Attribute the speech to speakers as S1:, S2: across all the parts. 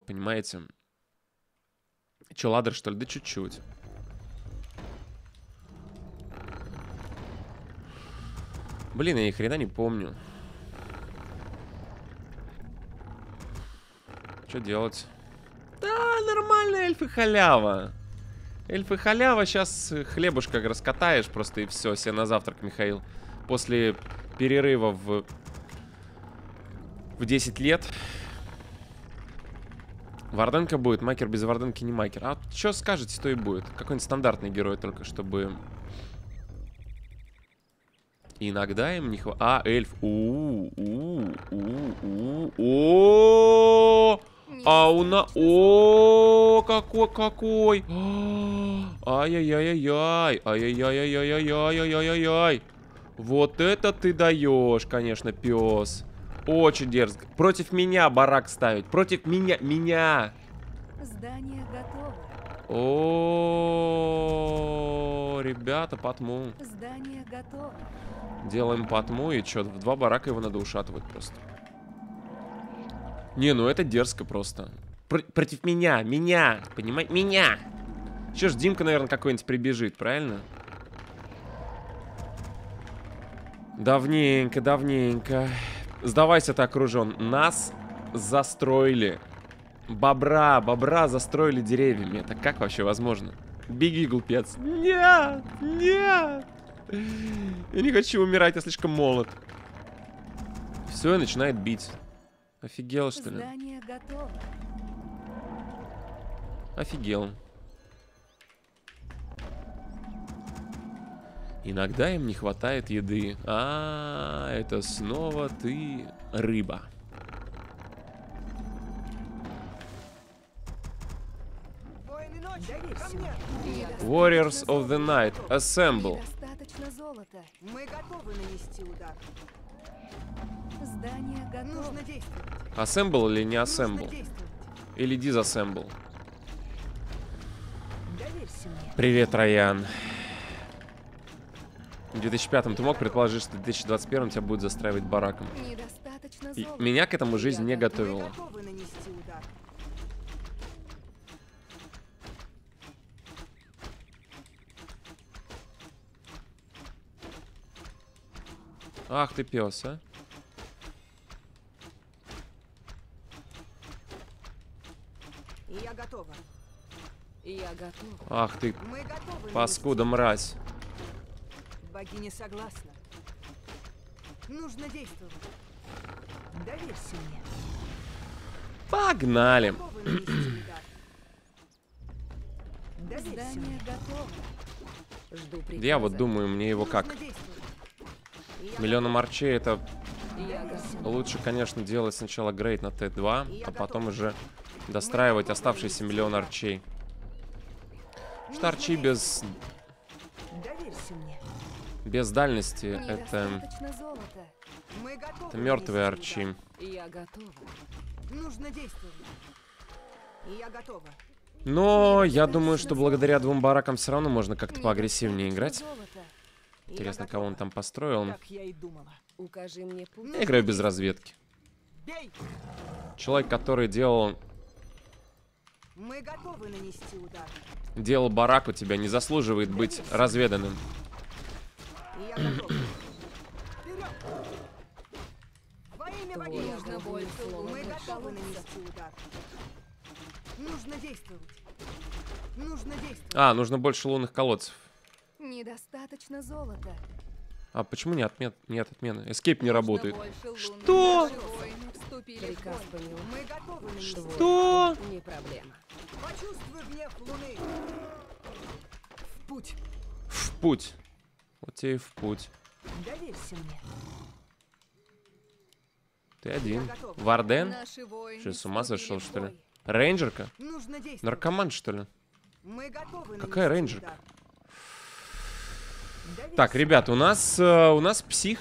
S1: понимаете? Че, ладер, что ли? Да чуть-чуть. Блин, я ни хрена не помню. Что делать? Да, нормально, эльфы халява. Эльфы халява, сейчас хлебушка раскатаешь просто и все, себе на завтрак, Михаил. После перерыва в 10 лет. Варденка будет, макер без Варденки не макер. А что скажете, то и будет. Какой-нибудь стандартный герой, только чтобы... Иногда им не хватает... А, эльф. О, а у нас... О, какой. Ай-яй-яй-яй-яй. Ай-яй-яй-яй-яй-яй-яй-яй-яй. Вот это ты даешь, конечно, пес. Очень дерзко. Против меня барак ставить. Против меня.
S2: Здание готово.
S1: О, ребята, потму.
S2: Здание готово.
S1: Делаем потму, и что, в 2 барака его надо ушатывать просто. Не, ну это дерзко просто. Против меня, понимаете? Меня! Че ж, Димка, наверное, какой-нибудь прибежит, правильно? Давненько. Сдавайся, ты окружен. Нас застроили. Бобра застроили деревьями. Это как вообще возможно? Беги, глупец. Нет. Я не хочу умирать, я слишком молод. Все, и начинает бить. Офигел, что ли?
S2: Здание готово.
S1: Офигел. Иногда им не хватает еды. А, это снова ты, рыба. Warriors of the Night, assemble.
S2: Недостаточно золота.
S3: Мы готовы нанести удар.
S2: Здание готово.
S3: Нужно действовать.
S1: Assemble или не
S3: Нужно
S1: assemble?
S3: действовать.
S1: Или disassemble?
S3: Доверься мне.
S1: Привет, Раян. В 2005-м ты мог предположить, что в 2021-м тебя будет застраивать бараком?
S2: Недостаточно
S1: И
S2: золота.
S1: меня к этому жизнь не
S3: Мы
S1: готовила.
S3: готовы нанести удар.
S1: Ах ты пес, а.
S3: Я готова.
S2: Я готова.
S1: Ах ты,
S3: Мы готовы
S1: паскуда, мразь.
S3: нанести. Богиня согласна. Нужно действовать. Доверься мне.
S1: Погнали.
S3: Готовы нанести удар. Доверься
S2: Здание
S3: мне.
S2: готово. Жду приказа.
S1: Я вот думаю, мне его как?
S3: Нужно действовать. Я
S1: Миллионом арчей это
S2: Я готова.
S1: лучше, конечно, делать сначала грейд на Т2, а потом уже достраивать оставшиеся миллион арчей. Что арчи без
S3: Доверься мне.
S1: дальности это
S2: Недостаточно золота.
S3: Мы готовы
S1: мертвые
S3: нанести
S1: арчи.
S2: Я готова.
S3: удар. Нужно действовать. Я готова.
S1: Но я думаю, что благодаря 2 баракам все равно можно как-то поагрессивнее играть.
S2: Золото.
S1: Интересно,
S3: Я
S1: кого он
S3: готова.
S1: там построил.
S3: Так я и думала.
S2: Укажи мне путь.
S1: Я играю без разведки.
S3: Бей!
S1: Человек, который делал
S3: Мы готовы нанести удар.
S1: барак у тебя, не заслуживает быть разведанным.
S3: Я готов. Вперед! Во имя
S2: Твой
S3: богини.
S2: нужно больше
S3: Мы
S2: лунных
S3: готовы
S2: колодцев.
S3: нанести удар. Нужно действовать. Нужно действовать.
S1: А, нужно больше лунных колодцев.
S2: Недостаточно золота.
S1: А почему не отмена? Escape не работает.
S2: Что?
S3: Приказ понял. Мы готовы нанести удар.
S1: Что?
S2: Не проблема.
S3: Почувствуй гнев луны. В путь.
S1: В путь. Вот тебе и в путь.
S3: Доверься мне.
S1: Ты один.
S3: Я готов.
S1: Варден?
S2: Наши воины
S1: Что, с ума
S2: вступили
S1: сошел,
S2: в
S1: что ли?
S2: бой.
S1: Рейнджерка?
S3: Нужно действовать.
S1: Наркоман, что ли?
S3: Мы готовы
S1: Какая
S3: нанести
S1: рейнджерка?
S3: удар. Доверься.
S1: Так, ребят, у нас псих.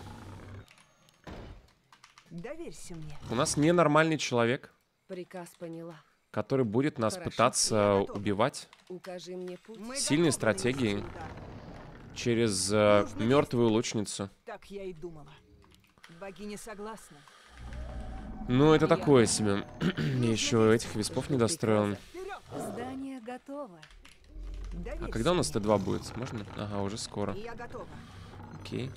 S3: Доверься мне.
S1: У нас ненормальный человек,
S2: Приказ поняла.
S1: который будет нас
S2: Хорошо,
S1: пытаться
S3: я готов.
S1: убивать
S2: Укажи мне путь.
S3: Мы
S1: Сильной
S3: готовы
S1: стратегией.
S3: нанести удар.
S1: через
S3: Нужно
S1: мертвую лучницу.
S3: Так я и думала. Богиня согласна.
S1: Ну, это такое себе. Я еще этих виспов не достроил.
S3: Здание готово.
S1: А когда у нас Т2 будет? Можно? Ага, уже скоро.
S3: Я готова.
S1: Окей.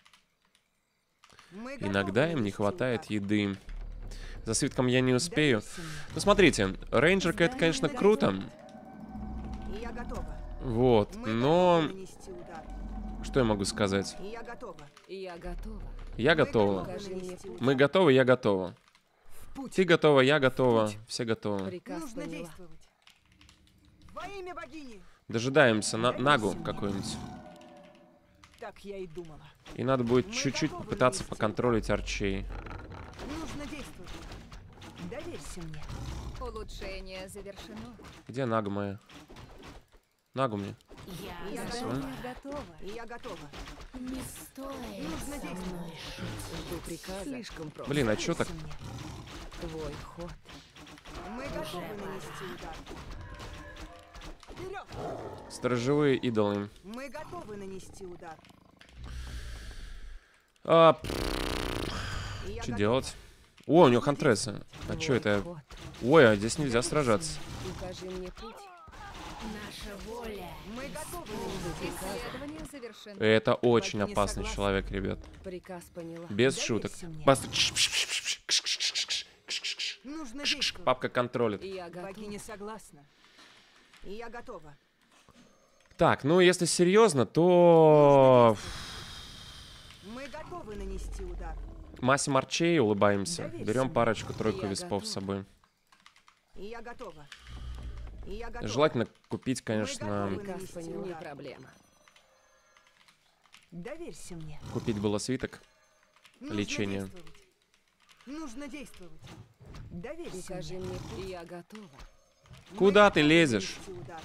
S3: Мы
S1: Иногда
S3: готовы
S1: им не
S3: нанести
S1: хватает
S3: удар.
S1: еды. За свитком я не успею.
S3: Доверься мне.
S1: Ну, смотрите, рейнджерка это, конечно, круто.
S3: Я готова.
S1: Вот,
S3: Мы
S1: но...
S3: готовы нанести удар.
S1: Что я могу сказать?
S3: Я готова.
S2: Я готова.
S1: Я
S3: Мы
S1: готова.
S2: Покажи мне
S3: нанести
S2: путь.
S3: удар.
S1: Мы готовы, я готова.
S3: В путь.
S1: Ты готова, я готова. Все готовы.
S2: Приказ
S3: Нужно
S2: поняла.
S3: действовать. Во имя богини.
S1: Дожидаемся Нагу какой-нибудь.
S3: Так я и думала.
S1: И надо будет
S3: Мы
S1: чуть-чуть
S3: готовы
S1: попытаться
S3: нанести
S1: поконтролить арчей.
S3: Нужно действовать. Доверься мне.
S4: Улучшение завершено.
S1: Где Нага моя? Нагу мне.
S3: Я
S1: Спасибо.
S3: готова. Я готова.
S4: Не стоит.
S3: Нужно действовать.
S2: Жду приказа. Слишком просто.
S1: Блин, а чё так?
S3: Доверься мне.
S2: Твой ход.
S3: Мы готовы нанести удар. Вперед!
S1: Сторожевые идолы.
S3: Мы готовы нанести удар.
S1: А,
S3: Я
S1: что
S3: готова.
S1: делать? О, у него хантреса. А
S2: Твой
S1: что это?
S2: ход.
S1: Ой, а здесь нельзя сражаться.
S2: Укажи мне путь.
S4: Наша воля.
S3: Мы готовы нанести
S4: Исследование завершено.
S1: Это очень
S3: не
S1: опасный
S3: согласна.
S1: человек, ребят.
S2: Приказ поняла.
S1: Без
S3: Доверься
S1: шуток.
S3: мне. Нужно действовать.
S1: Папка контролит.
S2: Я готова.
S3: Богиня согласна. Я готова.
S1: Так, ну если серьезно, то...
S3: Мы готовы нанести удар.
S1: Массе Марчей улыбаемся.
S3: Доверься
S1: Берем
S3: мне.
S1: парочку-тройку
S2: Я
S1: виспов с
S2: готова.
S1: собой.
S3: Я готова. Я готова.
S1: Желательно купить,
S3: Мы
S1: конечно,
S3: готовы.
S2: Приказ
S3: нанести
S2: поняла. Не
S3: удар.
S2: проблема.
S3: Доверься мне.
S1: купить было свиток.
S3: Нужно
S1: Лечение.
S3: действовать. Нужно действовать. Доверься
S2: Укажи
S3: мне.
S2: мне путь. Я готова.
S3: Мы
S1: Куда ты
S3: готовы
S1: лезешь?
S3: нанести удар.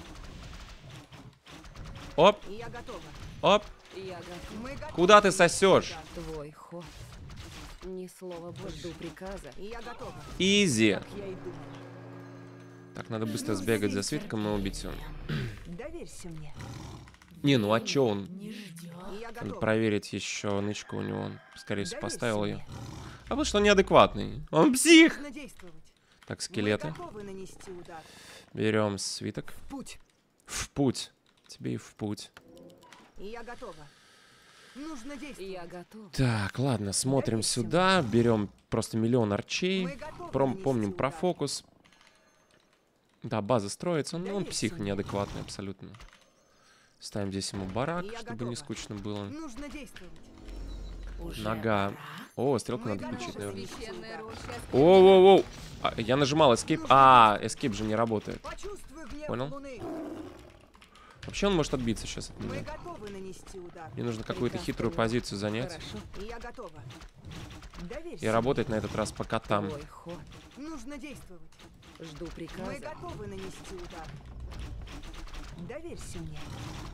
S1: Оп,
S3: Я готова.
S1: оп.
S2: Я готова.
S3: Мы готовы
S1: Куда ты
S3: нанести
S1: сосешь?
S3: удар.
S2: Твой ход. Ни слова больше. Жду приказа.
S3: Я готова.
S1: Изи.
S3: Как я и думала.
S1: Так, надо быстро сбегать за свитком и убить его.
S3: Доверься мне.
S1: Не, ну а чё он?
S3: Я
S1: Надо
S3: готова.
S1: проверить еще нычку у него. Он, скорее всего,
S3: Доверься
S1: поставил
S3: мне.
S1: ее. А потому что он неадекватный. Он псих.
S3: Нужно действовать.
S1: Так, скелеты.
S3: Мы готовы нанести удар.
S1: Берем свиток.
S3: Путь.
S1: В путь. Тебе и в путь.
S3: Я готова. Нужно действовать.
S2: Я готова.
S1: Так, ладно, смотрим
S3: Доверься
S1: сюда. Берем просто миллион арчей.
S3: Мы готовы
S1: Помним
S3: нанести
S1: про
S3: удар.
S1: фокус. Да, база строится. Но он
S3: Доверься
S1: псих
S3: мне.
S1: неадекватный абсолютно. Ставим здесь ему барак,
S3: Я
S1: чтобы
S3: готова.
S1: не скучно было.
S3: Нужно действовать.
S1: Нога. О, стрелку
S3: Мы
S1: надо
S3: готовы.
S1: включить, наверное.
S4: Священная роща.
S1: Оу-оу-оу. Я нажимал escape. А, escape же не работает.
S3: Почувствуй гнев
S1: Понял.
S3: Луны.
S1: Вообще он может отбиться сейчас от
S3: Мы
S1: меня.
S3: готовы нанести удар.
S1: Мне нужно какую-то
S2: Приказ
S1: хитрую
S2: поняла.
S1: позицию занять
S2: Хорошо.
S3: Я готова. Доверься.
S1: и работать на этот раз по котам.
S2: Твой ход.
S3: Нужно действовать.
S2: Жду
S3: Мы
S2: приказа.
S3: готовы нанести удар. Доверься мне.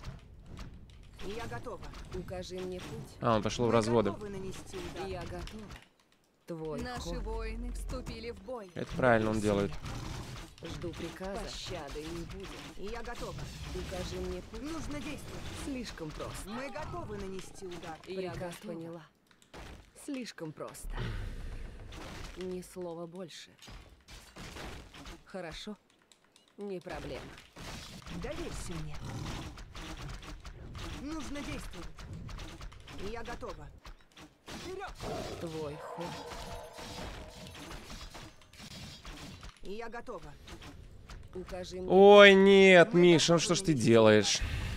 S3: Я готова.
S2: Укажи мне путь.
S1: А, он пошел в
S3: Мы
S1: разводы.
S3: готовы нанести удар.
S2: Я готова. Твой
S4: Наши
S2: ход.
S4: воины вступили в бой.
S1: Это правильно он делает.
S2: Жду приказа. Пощады не будет.
S3: Я готова.
S2: Укажи мне путь.
S3: Нужно действовать.
S2: Слишком просто.
S3: Мы готовы нанести удар.
S2: Я
S3: Приказ
S2: поняла. Слишком просто. Ни слова больше. Хорошо. Не проблема.
S3: Доверься мне. Нужно действовать. Я готова. Вперед!
S2: Твой ход.
S3: Я готова.
S2: Укажи мне.
S1: Ой, нет, Миша, ну что ж ты делаешь?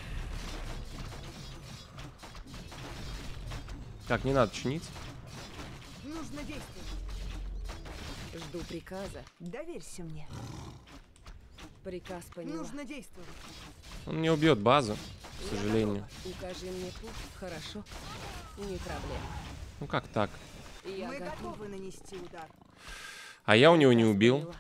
S1: Так, не надо чинить.
S3: Нужно действовать.
S2: Жду приказа.
S3: Доверься мне.
S2: Приказ поняла.
S3: Нужно действовать.
S1: Он не убьет базу, к
S3: Я
S1: сожалению.
S3: готова.
S2: Укажи мне путь. Хорошо. Не проблема.
S1: Ну как так?
S2: Я
S3: Мы
S2: готова.
S3: готовы нанести удар.
S1: А я у него не
S2: Приказ
S1: убил.
S2: поняла.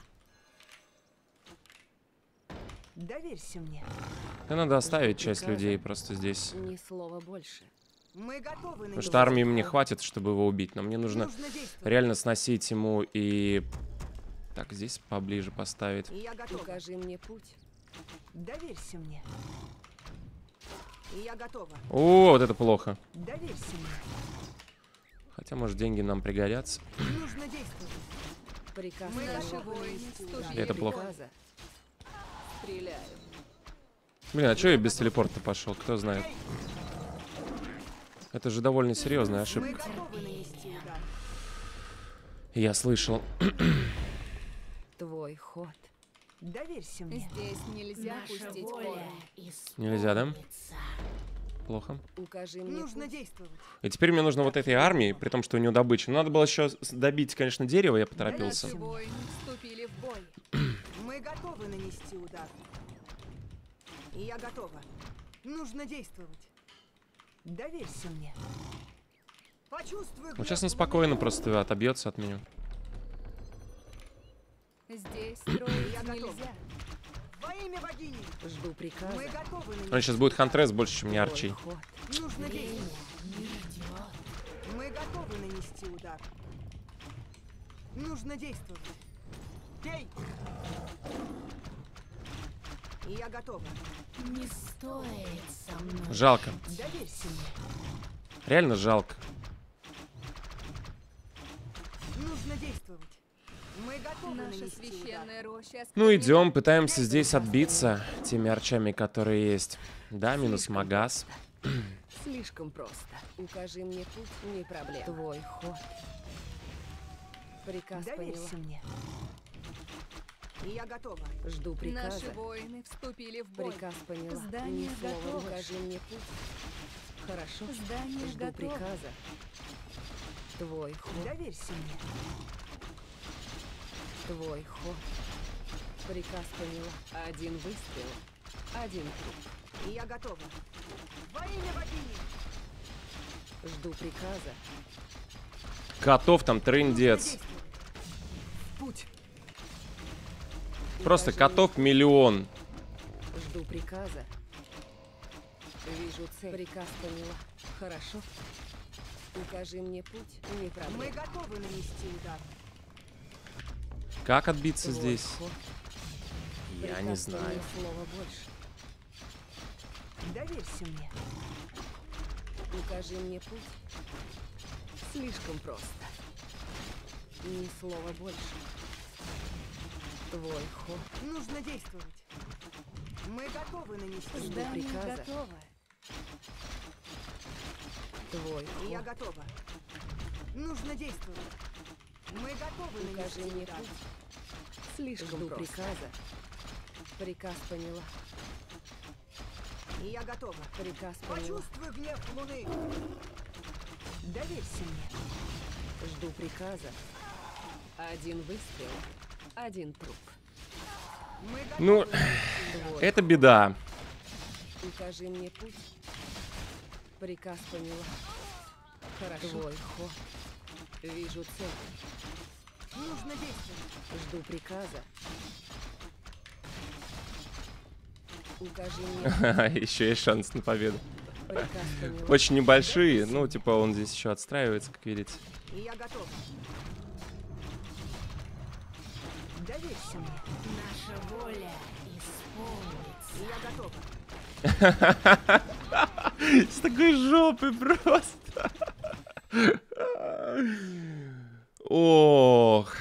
S3: Доверься мне.
S1: Да надо оставить
S2: Жду
S1: часть
S2: приказа.
S1: людей просто здесь.
S2: Ни слова больше.
S3: Мы готовы
S1: Потому
S3: нанести
S1: что армии мне
S3: удар.
S1: хватит, чтобы его убить. Но мне нужно
S3: Нужно действовать.
S1: реально сносить ему и... Так, здесь поближе поставить.
S3: Я готова.
S2: Укажи мне путь.
S3: Доверься мне. Я готова.
S1: О, вот это плохо.
S3: Доверься мне.
S1: Хотя, может, деньги нам пригодятся.
S3: Нужно действовать.
S2: Приказ
S4: Наши
S2: поняла.
S4: воины вступили
S1: Это
S4: в
S1: плохо.
S4: бой.
S2: Приказа. Стреляю.
S1: Блин, а что я без телепорта пошел? Кто знает? Это же довольно серьезная
S3: Мы
S1: ошибка.
S3: готовы нанести удар.
S1: Я слышал.
S2: Твой ход.
S3: Доверься мне.
S4: Здесь нельзя пустить корни.
S1: Нельзя, да? Плохо.
S2: Укажи мне
S3: Нужно
S2: путь.
S3: действовать.
S1: И теперь мне нужно вот этой армии, при том, что у него добыча. Но надо было еще добить, конечно, дерево, я поторопился.
S4: Наши воины вступили в бой.
S3: Мы готовы нанести удар. И я готова. Нужно действовать. Доверься мне. Почувствуй
S1: Вот сейчас
S3: гнев
S1: он спокойно просто отобьется от меня.
S4: Здесь строить
S3: Я готова.
S4: нельзя.
S3: Во имя богини.
S2: Жду приказа.
S3: Мы готовы
S1: Он
S3: нанести.
S1: сейчас будет Хантрес больше, чем не
S2: Твой
S1: Арчи.
S2: ход.
S3: Нужно действовать. Мы готовы нанести удар. Нужно действовать. Бей! И я готова.
S5: Не стоит со мной.
S1: Жалко.
S3: Доверься мне.
S1: Реально жалко.
S3: Нужно действовать. Мы готовы
S4: Наша
S3: нанести удар.
S4: священная роща.
S1: Ну, идем, пытаемся здесь отбиться теми арчами, которые есть. Да, минус Магаз.
S2: Слишком просто. Укажи мне путь, не проблема. Твой ход. Приказ поняла.
S3: Доверься мне. И я готова.
S2: Жду приказа.
S4: Наши воины вступили в бой.
S2: Приказ поняла.
S4: Здание
S2: Ни слова.
S4: готово.
S2: Укажи мне путь. Хорошо.
S4: Здание
S2: Жду
S4: готово.
S2: приказа. Твой ход.
S3: Доверься мне.
S2: Твой ход. Приказ поняла. Один выстрел. Один труп.
S3: И я готова. Во имя богини.
S2: Жду приказа.
S1: Котов там
S3: Нужно
S1: трындец.
S3: действовать. Путь.
S1: Просто
S2: Укажи
S1: котов миллион.
S2: мне- Жду приказа. Вижу цель. Приказ поняла. Хорошо. Укажи мне путь. Не
S3: Мы
S2: проблема.
S3: готовы нанести удар.
S1: Как отбиться
S2: Твой
S1: здесь?
S2: ход.
S1: Я не
S2: Приказ
S1: знаю.
S2: поняла. Слова больше.
S3: Доверься мне.
S2: Укажи мне путь. Слишком просто. Ни слова больше. Твой ход.
S3: Нужно действовать. Мы готовы нанести удар.
S4: Здание
S2: приказа.
S4: готово.
S2: Твой
S3: И я
S2: ход.
S3: готова. Нужно действовать. Мы готовы
S2: Укажи
S3: нанести
S2: мне
S3: удар.
S2: путь. Слишком
S3: Жду
S2: просто. Приказа. Приказ поняла.
S3: И я готова.
S2: Приказ поняла.
S3: Почувствуй гнев луны. Доверься мне.
S2: Жду приказа. Один выстрел. Один труп.
S3: Мы готовы
S1: Ну,
S3: нанести удар.
S2: Твой
S1: это
S2: ход.
S1: беда.
S2: Укажи мне путь. Приказ поняла. Хорошо. Твой ход. Вижу цель.
S3: Нужно действовать.
S2: Жду приказа. Укажи мне
S1: Еще есть шанс на победу.
S2: приказ поняла.
S1: Очень небольшие. Ну, типа, он здесь еще отстраивается, как видите.
S3: И я готова. Доверься мне.
S5: Наша воля исполнится.
S3: И я готова.
S1: С такой жопой просто. Ох.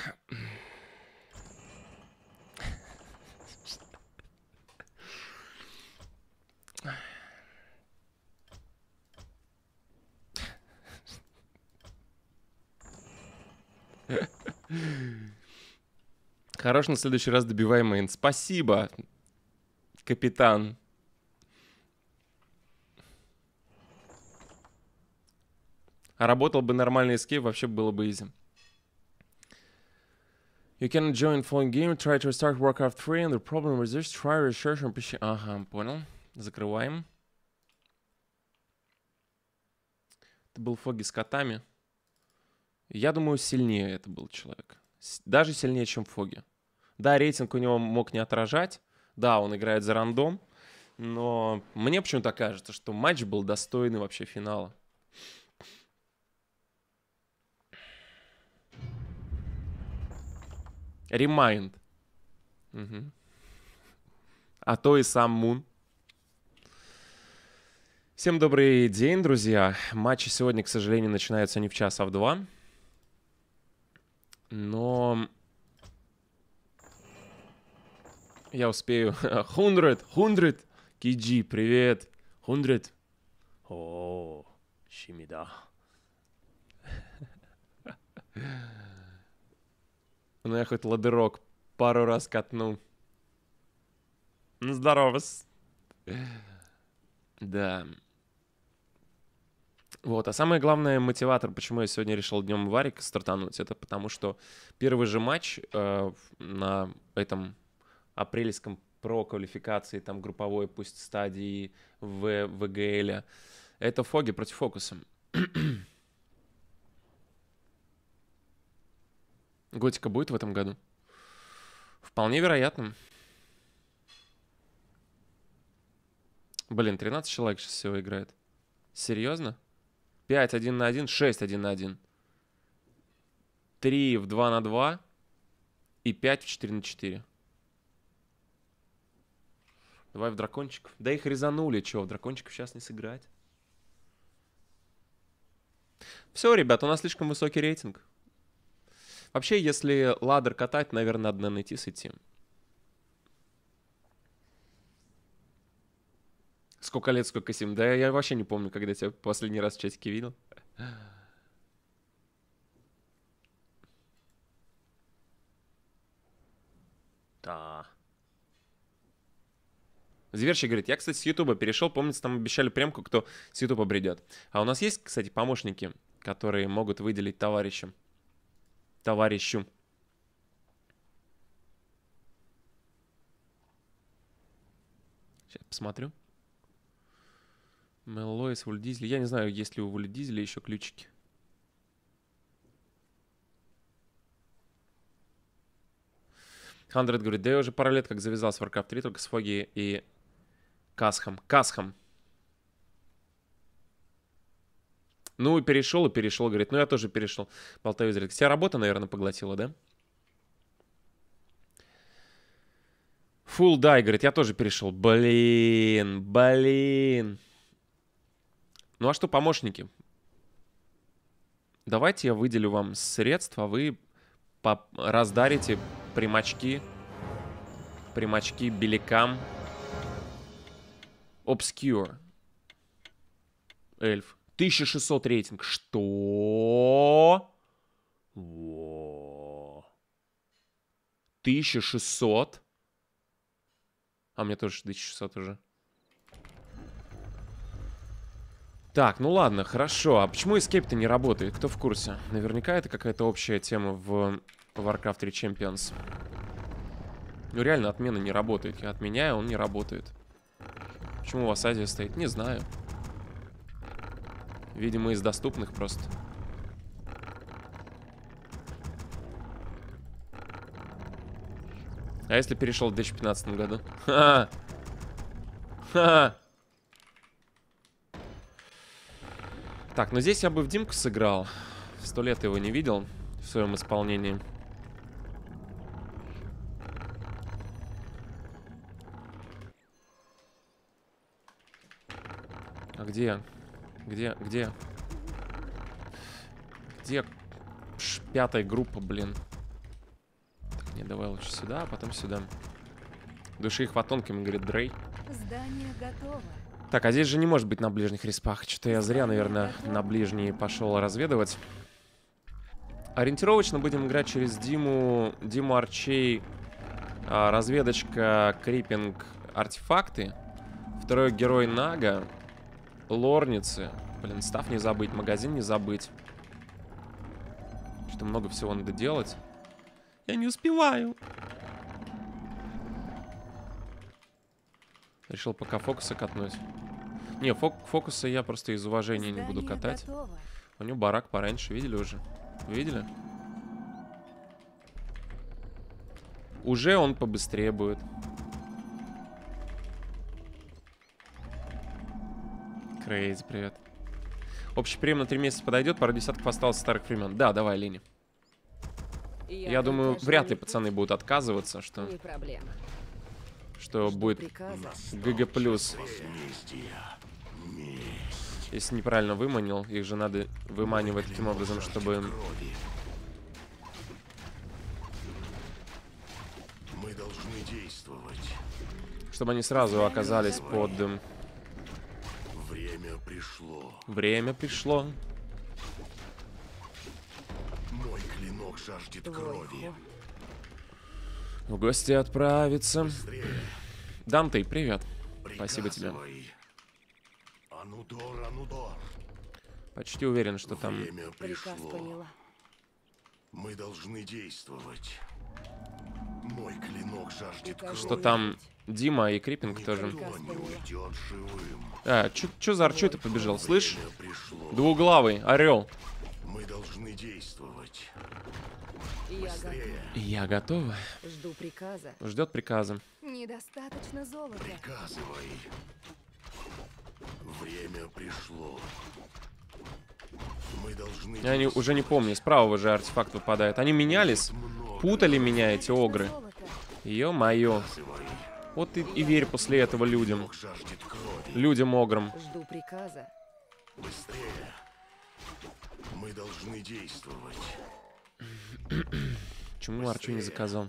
S1: Хорош, на следующий раз добивай мейн. Спасибо, капитан. А работал бы нормальный эскейп, вообще было бы изи. You can join phone game, try to restart Warcraft 3, and the problem with this, try research and PC. Ага, понял. Закрываем. Это был Фоги с котами. Я думаю, сильнее это был человек. Даже сильнее, чем Фоги. Да, рейтинг у него мог не отражать. Да, он играет за рандом. Но мне почему-то кажется, что матч был достойный вообще финала. Ремайнд. Мгм. А то и сам Мун. Всем добрый день, друзья. Матчи сегодня, к сожалению, начинаются не в час, а в 2. Но Я успею. 100. Киджи, привет. 100. О, Шимида. Ну, я хоть ладырок пару раз катнул. Ну, здорово. Да. Вот, а самое главное, мотиватор, почему я сегодня решил днем Варик стартануть, это потому что первый же матч на этом апрельском про-квалификации, там групповой, пусть стадии в ВГЛ, это Фоги против Фокуса. Готика будет в этом году? Вполне вероятно. Блин, 13 человек сейчас всего играет. Серьезно? 5 1 на 1, 6 1 на 1. 3 в 2 на 2 и 5 в 4 на 4. Давай в дракончиков. Да их резанули, чё, в дракончиков сейчас не сыграть. Все, ребят, у нас слишком высокий рейтинг. Вообще, если ладер катать, наверное, надо на Нетис идти. Сколько лет, сколько сим? Да я вообще не помню, когда тебя последний раз в чатике видел. Да. Зверщик говорит, я, кстати, с Ютуба перешел. Помните, там обещали премку, кто с Ютуба придет. А у нас есть, кстати, помощники, которые могут выделить товарищу. Сейчас посмотрю. Меллоис, Вульдизель. Я не знаю, есть ли у Вульдизеля еще ключики. Хандред говорит, да я уже пару лет как завязался в Warcraft 3, только с Фоги и Касхом. Ну и перешел, говорит. Ну я тоже перешел. Болтаю зря. Тебя работа, наверное, поглотила, да? Full die, говорит, я тоже перешел. Блин. Ну а что, помощники? Давайте я выделю вам средства, а вы раздарите примачки белякам. Obscure. Эльф. 1600 рейтинг. Что? Во. 1600. А мне тоже 1600 уже. Так, ну ладно, хорошо. А почему Escape-то не работает? Кто в курсе? Наверняка это какая-то общая тема в Warcraft 3 Champions. Ну реально, отмена не работает. Я отменяю, он не работает. Почему у вас Азия стоит? Не знаю. Видимо, из доступных просто. А если перешел в 2015 году? Ха-ха! Так, ну здесь я бы в Димку сыграл. 100 лет его не видел в своем исполнении. А где? Где пятая группа, блин? Так, не, давай лучше сюда, а потом сюда. Души хватонками, говорит Дрей.
S4: Здание готово.
S1: Так, а здесь же не может быть на ближних респах. Что-то я зря, наверное, на ближние пошел разведывать. Ориентировочно будем играть через Диму Арчей. Разведочка, крипинг, артефакты. Второй герой Нага. Лорницы. Блин, став не забыть, магазин не забыть. Что-то много всего надо делать. Я не успеваю. Решил пока фокуса катнуть. Не, фокуса я просто из уважения не буду катать.
S4: Готово.
S1: У него барак пораньше, видели уже? Вы видели? Уже он побыстрее будет. Крейзи, привет. Общий прием на 3 месяца подойдет, пару десятков осталось старых времен. Да, давай, Лени. Я думаю, вряд ли пацаны будут отказываться, что...
S2: Не проблема.
S1: Что будет ГГ+. Если неправильно выманил, их же надо выманивать таким образом, чтобы...
S6: Мы должны действовать.
S1: Чтобы они сразу оказались под...
S6: Время пришло.
S1: Время пришло.
S6: Мой клинок жаждет
S2: Твой
S6: крови.
S2: ход.
S1: В гости отправиться.
S6: Быстрее.
S1: Данте, привет. Спасибо тебе.
S6: Приказывай. Анудор, Анудор.
S1: Почти уверен, что там...
S6: Время
S2: Приказ
S6: пришло.
S2: поняла.
S6: Мы должны действовать. Мой клинок жаждет
S2: Укажи
S1: Что
S6: крови.
S1: там Дима и Криппинг тоже.
S6: Никто не уйдет живым.
S1: А, чё за арчой ты побежал? Слышь?
S6: Время пришло.
S1: Двуглавый, орел.
S6: Мы должны действовать.
S2: Я
S6: Быстрее.
S1: Я готова.
S2: жду приказа.
S1: Ждет приказа.
S4: Недостаточно золота.
S6: Приказывай. Время пришло. Мы должны
S1: Я уже не помню, справа же артефакт выпадает. Они менялись? Путали меня эти огры.
S4: Золото.
S1: Ё-моё.
S6: действовать.
S1: Вот и верь после этого людям.
S6: Клинок жаждет крови.
S1: Людям ограм.
S2: Жду приказа.
S6: Быстрее. Мы должны действовать.
S1: Почему Арчу не заказал?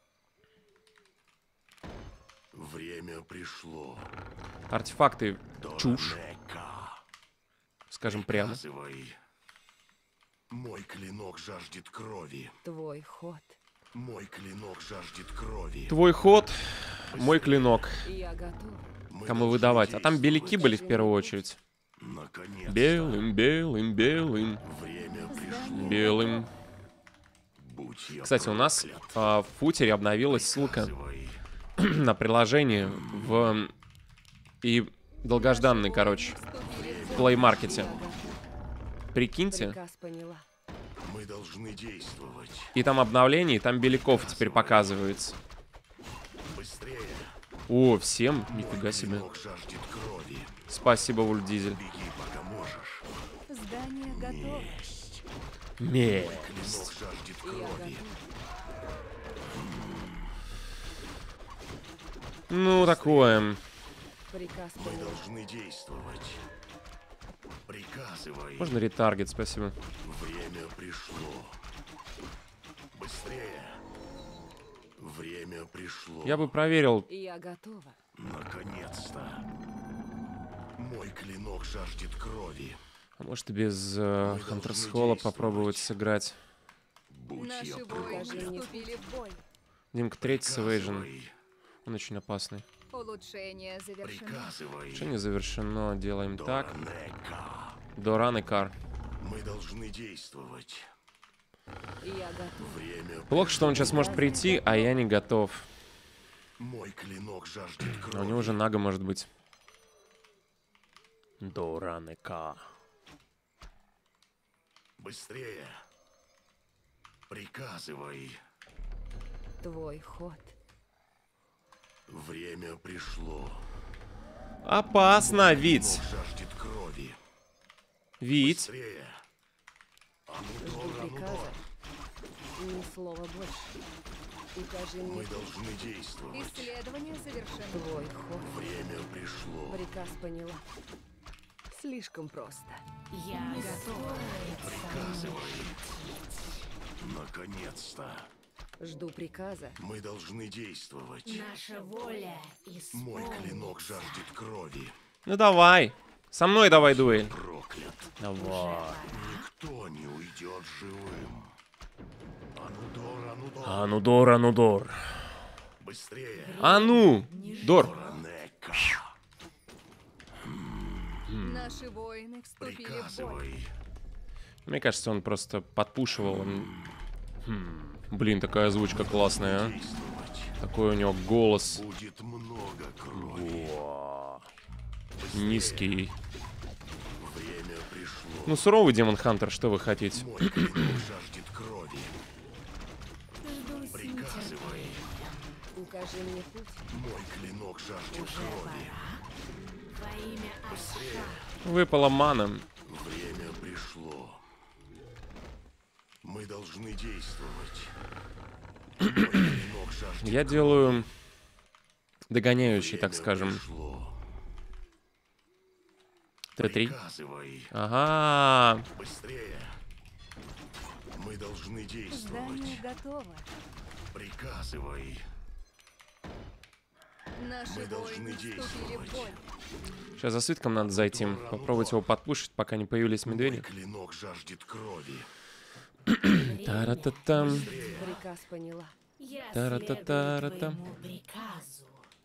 S6: Время пришло.
S1: Артефакты чушь,
S6: Доранека.
S1: скажем прямо.
S6: Приказывай. Мой клинок жаждет крови.
S2: Твой ход.
S6: Мой клинок жаждет крови.
S1: Твой ход, мой клинок.
S2: Я готов.
S6: Мы
S1: Кому
S6: должны
S1: выдавать? А там беляки
S6: действовать.
S1: были в первую очередь.
S6: Наконец-то.
S1: Белым, белым, белым,
S6: Время пришло.
S1: белым.
S6: Будь я
S1: Кстати, у нас
S6: проклят.
S1: в футере обновилась ссылка
S6: Приказывай.
S1: на приложение в... И долгожданный, короче, в Play Market. Прикиньте.
S2: Приказ поняла.
S6: Мы должны действовать.
S1: И там обновление, и там беляков теперь показывается.
S6: Быстрее.
S1: О, всем? Нифига себе.
S6: Клинок жаждет крови.
S1: Спасибо, Вульдизель.
S6: Беги, пока можешь.
S4: Здание готово.
S1: Ме.
S6: Клинок жаждет
S2: Я
S6: крови.
S2: готов.
S1: Ну, такое.
S2: Приказ
S6: Мы
S2: поняла.
S6: должны действовать. Приказывай.
S1: Можно ретаргет, спасибо.
S6: Время пришло. Быстрее. Время пришло.
S1: Я бы проверил.
S2: Я готова.
S6: Наконец-то. Мой клинок жаждет крови.
S1: А может, без Хантерс Холла попробовать сыграть.
S6: Будь я
S4: Наши
S6: проклят.
S4: воины вступили в бой.
S1: Димка, третий Сэвэйжен.
S6: Приказывай.
S1: Он очень опасный.
S4: Улучшение завершено.
S6: Приказывай.
S1: Решение завершено. Делаем так.
S6: Доранека.
S1: Доран и Кар.
S6: Мы должны действовать.
S2: Я готов.
S6: Время.
S1: Плохо, что он сейчас может прийти, а я не готов.
S6: Мой клинок жаждет
S1: А у
S6: крови.
S1: него же Нага может быть. Доран и Кар.
S6: Быстрее. Приказывай.
S2: Твой ход.
S6: Время пришло.
S1: Опасно, Вить.
S6: Клинок жаждет крови.
S1: Вить.
S6: Быстрее.
S2: Жду приказа. Ни слова больше. Укажи мне
S6: Мы должны действовать.
S4: Исследование завершено.
S2: твой ход.
S6: Время пришло.
S2: Приказ поняла. Слишком просто.
S5: Я готова.
S6: Приказывай. Наконец-то.
S2: Жду приказа.
S6: Мы должны действовать.
S5: Наша воля
S6: Мой
S5: исполнится.
S6: клинок жаждет крови.
S1: Ну давай. Со мной давай дуэль.
S6: Проклят.
S1: Давай.
S6: Никто не уйдет живым. Анудор, Анудор.
S1: Анудор, Анудор.
S6: Быстрее.
S1: А ну! Дор.
S6: Доранека.
S4: Наши воины вступили в бой.
S6: Приказывай.
S1: Мне кажется, он просто подпушивал. Блин, такая озвучка классная, а.
S6: Действовать.
S1: Такой у него голос.
S6: Будет много крови.
S1: О, низкий.
S6: Время пришло.
S1: Ну, суровый Демон Хантер, что вы хотите?
S6: Мой клинок жаждет крови.
S5: Жду с
S6: Приказывай.
S2: Укажи мне путь.
S6: Мой клинок жаждет крови.
S5: во имя Аша.
S1: Выпала мана.
S6: Время пришло. Мы должны действовать. Мой клинок жаждет
S1: Я делаю догоняющий, так
S6: Время
S1: скажем.
S6: пришло.
S1: Т3.
S6: Приказывай.
S1: Ага.
S6: Быстрее. Мы должны действовать.
S4: Здание готово.
S6: Приказывай.
S4: Наши воины вступили в бой.
S1: Сейчас за свитком надо зайти. Попробовать его подпушить, пока не появились медведи.
S6: Клинок жаждет крови.
S1: Тара-та-там.
S2: Приказ поняла.
S5: Я
S1: Тара-та-тара-та.
S5: следую твоему приказу.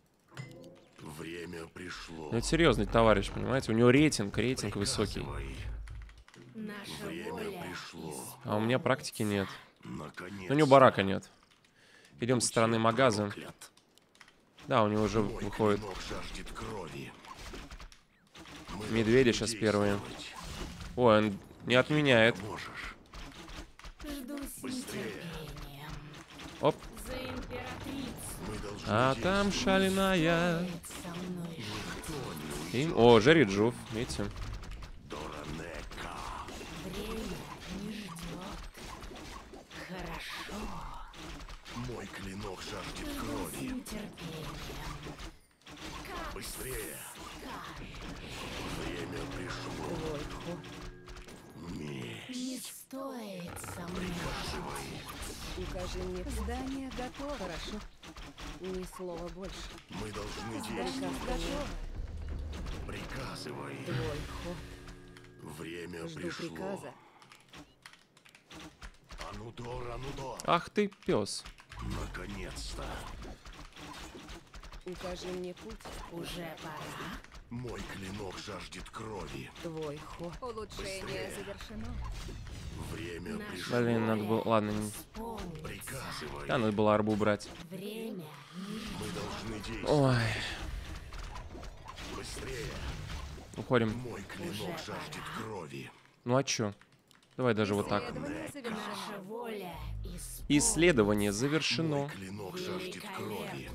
S6: Время пришло.
S1: Ну, это серьезный товарищ, понимаете? У него рейтинг высокий.
S6: Приказывай.
S5: Наша
S6: Время
S5: воля.
S6: пришло.
S1: А у меня практики нет.
S6: Наконец.
S1: У него барака нет. Идем со стороны магаза.
S6: Проклят.
S1: Да, у него уже
S6: Мой
S1: выходит.
S6: клинок жаждет крови. Мы
S1: Медведи
S6: должны
S1: сейчас первые.
S6: действовать.
S1: Ой, он не отменяет.
S6: Можешь.
S5: Жду с нетерпением.
S1: Оп.
S5: За императрицу.
S6: Мы должны
S1: А там шальная.
S5: Стоит со мной шутить.
S1: Им... О, жарит жув, видите?
S6: Доранека.
S5: Время не ждет. Хорошо.
S6: Мой клинок жаждет
S5: Жду с
S6: крови.
S5: нетерпением.
S6: Быстрее. Время пришло.
S2: Твой ход.
S6: Месть.
S5: Не стоит со мной.
S2: Укажи мне.
S4: Здание готово.
S2: Хорошо. Ни слова больше.
S6: Мы должны
S2: Приказ
S6: действовать.
S2: поняла.
S6: Приказывай.
S2: Твой ход.
S6: Время
S2: Жду
S6: пришло.
S2: приказа.
S6: Анудор, Анудор.
S1: Ах ты, пес.
S6: Наконец-то.
S2: Укажи мне путь.
S5: Уже пора.
S6: Мой клинок жаждет крови.
S2: Твой ход.
S4: Улучшение завершено.
S6: Время
S5: Наша
S6: пришло.
S1: Блин, надо было... Ладно, не...
S5: исполнится.
S6: Приказывай.
S1: Да, надо было арбу брать.
S5: Время
S6: Мы должны действовать.
S1: Ой,
S6: Быстрее.
S1: уходим.
S6: Мой клинок жаждет крови.
S1: Ну а чё? Давай даже вот так.
S4: Исследование завершено.
S5: наша воля
S1: Исследование
S6: Мой
S1: завершено.
S6: клинок жаждет крови.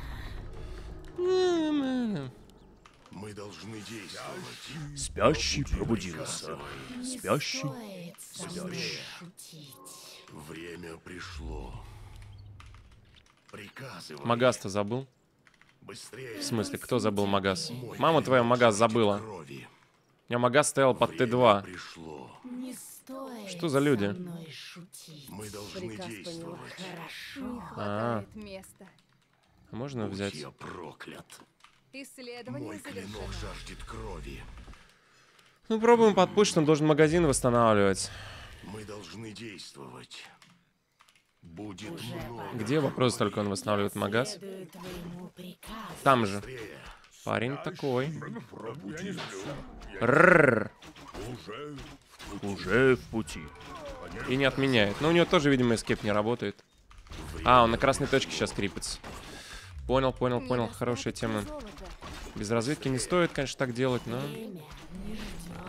S6: Мы должны действовать.
S1: Спящий пробудился.
S6: Приказывай.
S1: Спящий.
S5: стоит со мной шутить.
S6: Время пришло. Приказывай.
S1: Магаз-то забыл?
S6: Быстрее.
S1: В смысле, кто забыл Магаз?
S6: Мой
S1: Мама твоя
S6: клинок
S1: Магаз
S6: жаждет
S1: забыла.
S6: крови.
S1: У меня Магаз стоял под
S6: Время
S1: Т2.
S6: пришло.
S5: Не стоит
S1: Что за люди?
S5: со мной шутить.
S6: Мы должны
S2: Приказ
S6: действовать.
S5: Хорошо.
S4: Не хватает места.
S1: А можно взять?
S6: Будь я проклят.
S4: Исследование
S6: Мой клинок
S4: завершено.
S6: жаждет крови.
S1: Ну, пробуем подпушить, он должен магазин восстанавливать.
S6: Мы должны действовать. Будет
S5: Уже
S6: много.
S1: Где вопрос, только он восстанавливает Магаз?
S5: Следую твоему приказу.
S1: Там же.
S6: Быстрее.
S1: Парень такой. Рррр. Уже в пути. И не отменяет. Но у него тоже, видимо, эскейп не работает. А, он на красной точке сейчас крипится. Понял, понял, понял. Хорошая тема.
S2: Золото.
S1: Без разведки не стоит, конечно, так делать, но...
S5: Время не ждет.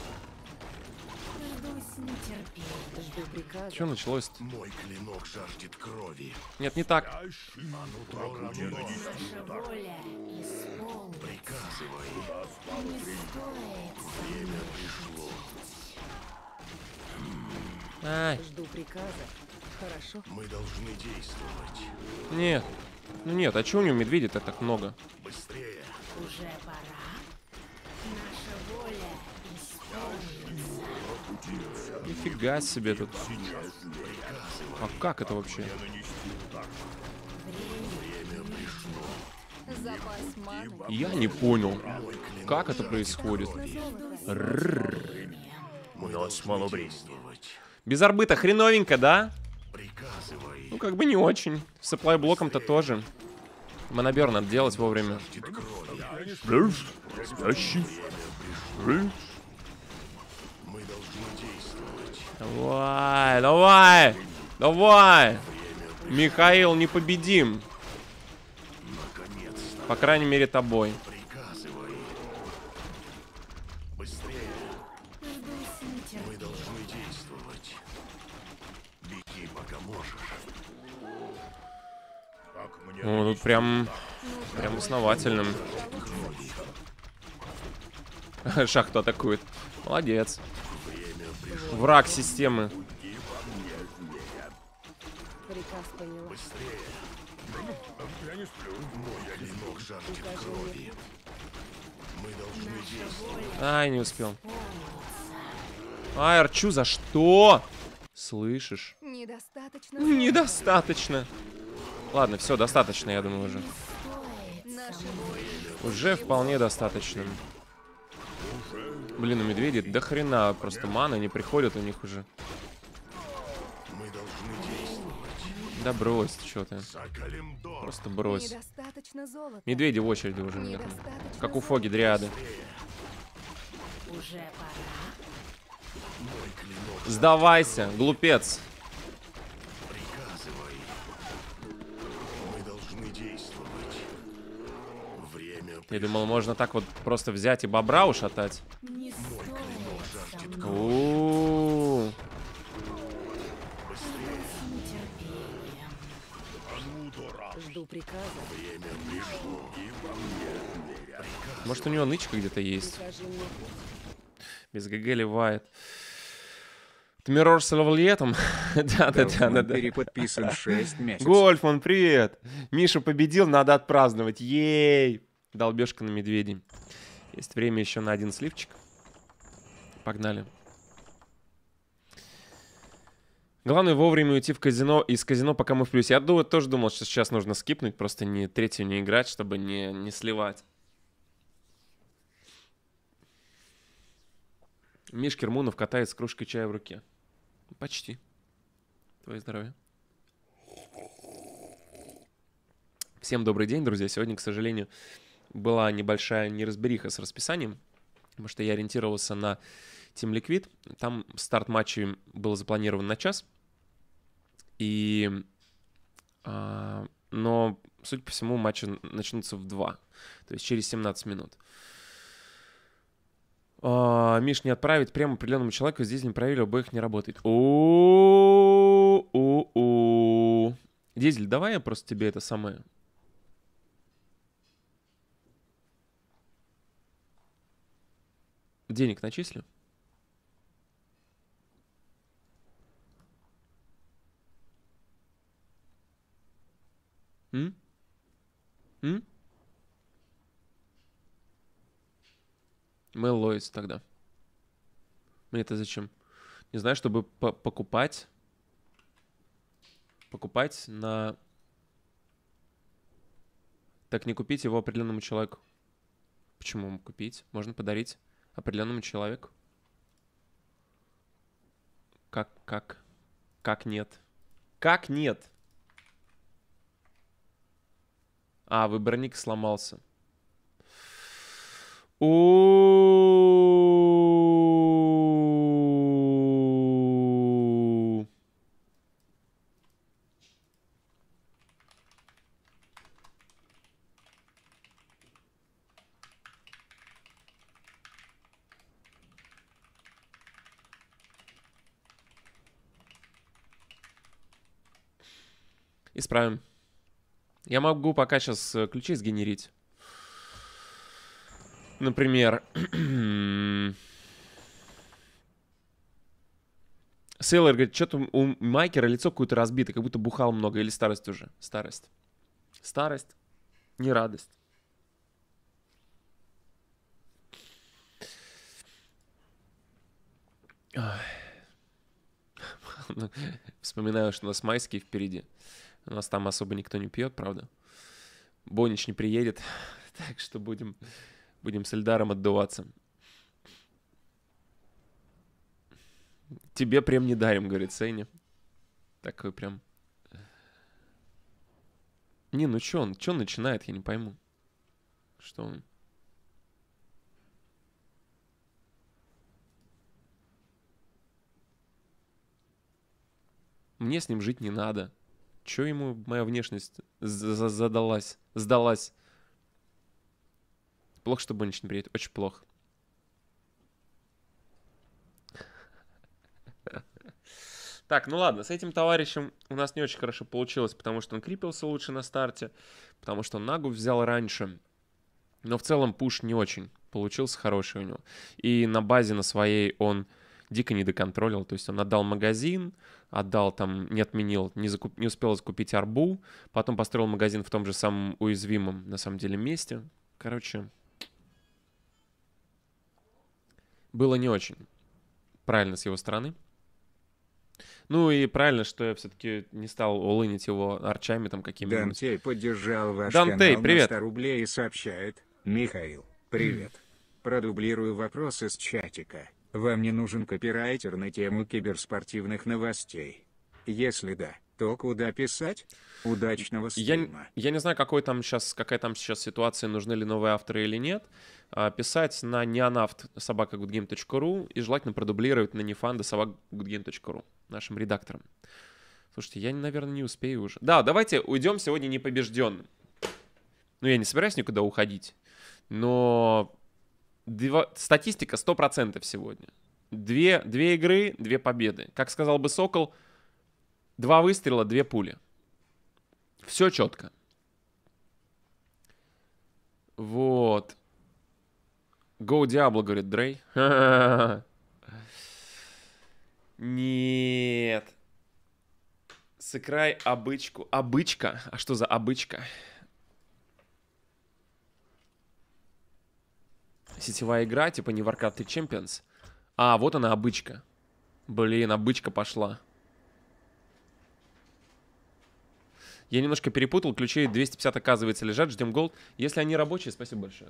S5: Жду с нетерпением.
S2: Жду приказа.
S1: Что началось-то?
S6: Мой клинок жаждет крови.
S1: Нет, не так.
S6: Анудор, Анудор.
S5: Наша воля исполнится.
S6: Приказывай.
S5: Не стоит со
S6: Время
S5: мной
S6: пришло.
S1: Ай,
S2: Жду приказа. Хорошо.
S6: Мы должны действовать.
S1: нет. Ну нет, а чего у него медведей-то так много?
S6: Быстрее.
S5: уже пора. Наша воля исполнится.
S1: Нифига себе тут. А как это вообще?
S4: Запас маны.
S1: Я не понял, как это происходит.
S6: У нас мало времени.
S1: Без арбы-то хреновенько, да?
S6: Приказывай.
S1: Ну, как бы не очень. С сапплай-блоком-то тоже. Монобер надо делать вовремя.
S6: Жаждет крови.
S1: Спящий.
S6: Мы должны действовать.
S1: Давай, давай, давай. Михаил непобедим.
S6: Наконец-то.
S1: По крайней мере, тобой.
S6: Приказывай. Быстрее. Мы должны действовать. Беги, пока можешь.
S1: Ну, тут прям основательным. Шахту атакует. Молодец. Враг системы.
S2: Приказ поняла.
S6: Быстрее. Мой клинок жаждет крови. Мы должны действовать.
S1: Ай, не успел. Ай, Арчу, за что? Слышишь?
S4: Недостаточно.
S1: Недостаточно. Ладно, все, достаточно, я думаю, уже.
S4: Наши
S1: Уже вполне достаточно. Блин, у медведей до хрена просто маны не приходят у них уже.
S6: Мы должны действовать.
S1: Да брось, что ты.
S6: За Калимдор.
S1: Просто брось.
S4: Недостаточно золота.
S1: Медведи в очереди уже, наверное.
S4: Недостаточно
S1: Как у
S4: золота.
S1: Фоги дриады.
S5: Уже пора.
S6: Мой клинок.
S1: Сдавайся, глупец.
S6: Приказывай. Мы должны действовать. Время
S1: Я думал, можно так вот просто взять и бобра ушатать.
S5: Не стоит
S6: жаждет
S5: со мной
S1: У-у-у.
S5: с нетерпением.
S2: Жду приказа.
S6: время пришло. И во мне верят.
S1: Может, у него нычка где-то есть?
S2: Укажи мне путь.
S1: Без ГГ ливает. Тмирор с лавлетом? Да.
S7: Переподписан 6 месяцев.
S1: Гольфман, привет! Миша победил, надо отпраздновать. Ей! Долбежка на медведей. Есть время еще на один сливчик. Погнали. Главное вовремя уйти в казино, из казино, пока мы в плюсе. Я тоже думал, что сейчас нужно скипнуть, просто не третью не играть, чтобы не сливать. Миш Кермунов катает с кружкой чая в руке. Почти. Твое здоровье. Всем добрый день, друзья. Сегодня, к сожалению, была небольшая неразбериха с расписанием, потому что я ориентировался на Team Liquid. Там старт матча был запланирован на час. Но, судя по всему, матчи начнутся в 2. То есть через 17 минут. Миш, не отправить прямо определенному человеку, здесь не проверили, обоих не работает. Дизель, давай я просто тебе это самое... Денег начислю? М? Мэл Лоис тогда. Мне это зачем? Не знаю, чтобы покупать. Покупать на... Так не купить его определенному человеку. Почему купить? Можно подарить определенному человеку. Как нет? Как нет? А, выборник сломался. Исправим. Я могу пока сейчас ключи сгенерить. Например, Сейлор говорит, что-то у Майкера лицо какое-то разбито, как будто бухал много. Или старость уже? Старость. Старость, не радость. Вспоминаю, что у нас майские впереди. У нас там особо никто не пьет, правда. Бонич не приедет, так что будем с Эльдаром отдуваться. Тебе прям не дарим, говорит Сейня. Такой прям... Не, ну чё он начинает, я не пойму. Что он... Мне с ним жить не надо. Чё ему моя внешность сдалась? Плохо, что Бонич не приедет. Очень плохо. Так, ну ладно, с этим товарищем у нас не очень хорошо получилось, потому что он крипился лучше на старте, потому что он Нагу взял раньше. Но в целом пуш не очень получился хороший у него. И на базе на своей он дико не доконтролил. То есть он отдал магазин, отдал там, не отменил, не успел закупить арбу, потом построил магазин в том же самом уязвимом, на самом деле, месте. Короче, было не очень правильно с его стороны. Ну и правильно, что я все-таки не стал улынить его арчами там какими-нибудь.
S7: Дантей поддержал ваш
S1: Дантей,
S7: канал
S1: привет.
S7: на 100 рублей и сообщает: Михаил, привет. Продублирую вопрос из чатика. Вам не нужен копирайтер на тему киберспортивных новостей? Если да, то куда писать? Удачного стрима.
S1: Я не знаю, какая там сейчас ситуация, нужны ли новые авторы или нет. Писать на neonaft@goodgame.ru и желательно продублировать на nefanda@goodgame.ru нашим редакторам. Слушайте, я, наверное, не успею уже. Да, давайте уйдем сегодня непобежденным. Ну, я не собираюсь никуда уходить, но статистика 100% сегодня. Две игры, 2 победы. Как сказал бы Сокол, 2 выстрела, 2 пули. Все четко. Вот. Go Diablo, говорит Дрей. Нет. Сыграй обычку. Обычка? А что за обычка? Сетевая игра, типа не Warcraft Champions. А, вот она, обычка. Блин, обычка пошла. Я немножко перепутал, ключей 250, оказывается, лежат, ждем голд. Если они рабочие, спасибо большое.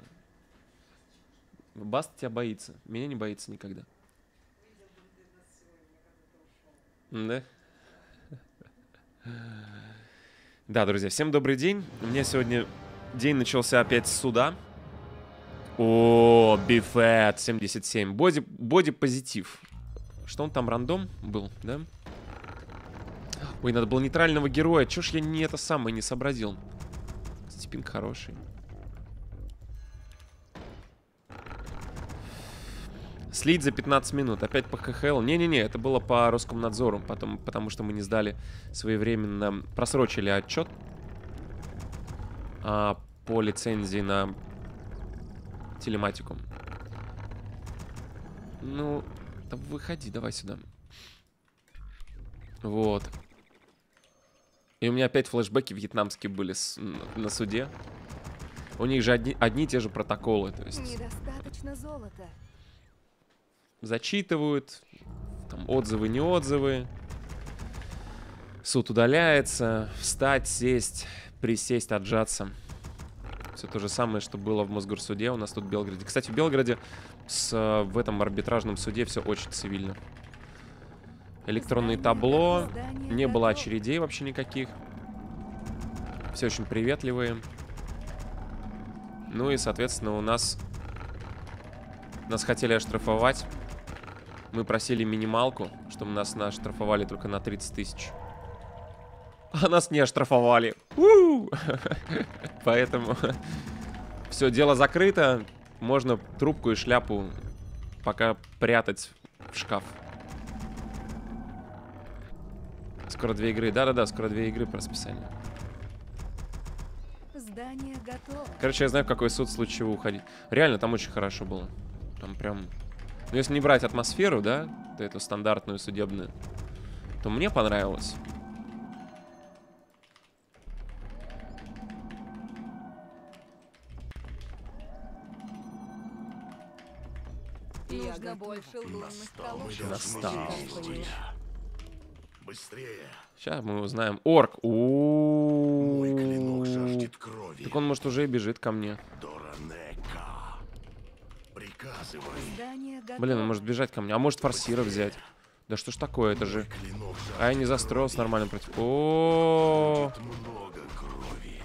S1: Баст тебя боится, меня не боится никогда. Да? Да, друзья, всем добрый день. У меня сегодня день начался опять с суда. О, Бифет 77. Боди позитив. Что он там, рандом был, да? Ой, надо было нейтрального героя. Чё ж я не это самое не сообразил? Стипинг хороший. Слить за 15 минут. Опять по ХХЛ. Не-не-не, это было по Роскомнадзору. Потому что мы не сдали своевременно. Просрочили отчет. По лицензии на телематику. Ну, да выходи, давай сюда. Вот. И у меня опять флешбеки вьетнамские были на суде. У них же одни и те же протоколы. То есть
S4: Недостаточно золота.
S1: зачитывают. Там отзывы, не отзывы. Суд удаляется. Встать, сесть, присесть, отжаться. Все то же самое, что было в Мосгорсуде. У нас тут в Белгороде. Кстати, в Белгороде в этом арбитражном суде все очень цивильно. Электронное табло. Не было очередей вообще никаких. Все очень приветливые. Ну и, соответственно, нас хотели оштрафовать. Мы просили минималку, чтобы нас оштрафовали только на 30 тысяч. А нас не оштрафовали. Поэтому все, дело закрыто. Можно трубку и шляпу пока прятать в шкаф. Скоро 2 игры. Да-да-да, скоро 2 игры по расписанию.
S4: Здание готово.
S1: Короче, я знаю, в какой суд в случае чего уходить. Реально, там очень хорошо было. Там прям... Ну, если не брать атмосферу, да, эту стандартную судебную, то мне понравилось.
S4: Нужно больше лунных колодцев.
S1: Настал.
S6: Быстрее.
S1: Сейчас мы узнаем. Орк.
S6: Мой клинок жаждет крови.
S1: Так он, может, уже и бежит ко мне.
S6: Доранека. Приказывай.
S4: Здание готово.
S1: Блин, он может бежать ко мне. А может форсира взять. Да что ж такое, это же...
S6: Клинок
S1: А я не застроился нормально против... О,
S6: жаждет много крови.